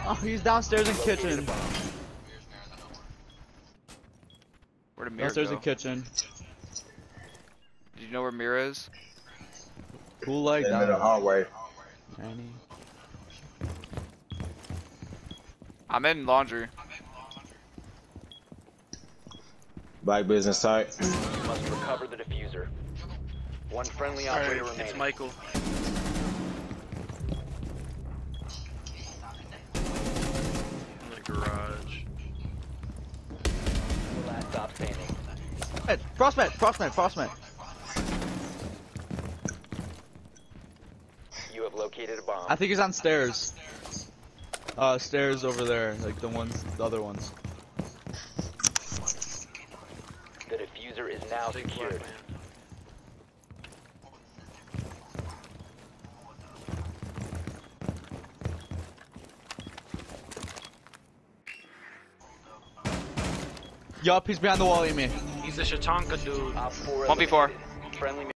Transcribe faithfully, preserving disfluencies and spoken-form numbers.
Oh, he's downstairs in kitchen. Where'd Amir Downstairs go? in kitchen. Did you know where Amir is? Cool like In that. the hallway. Annie. I'm in laundry. Black business site. You must recover the diffuser. One friendly Alright, operator remaining. it's Michael. In the garage. Last stop standing. Hey, Frostmat, Frostmat, Frostmat. You have located a bomb. I think he's on stairs. Uh, stairs over there, like the ones, the other ones. The diffuser is now Big black secured. man. Yup, he's behind the wall, Amy. He's a Shatanka dude. Op four one v four. eliminated. Friendly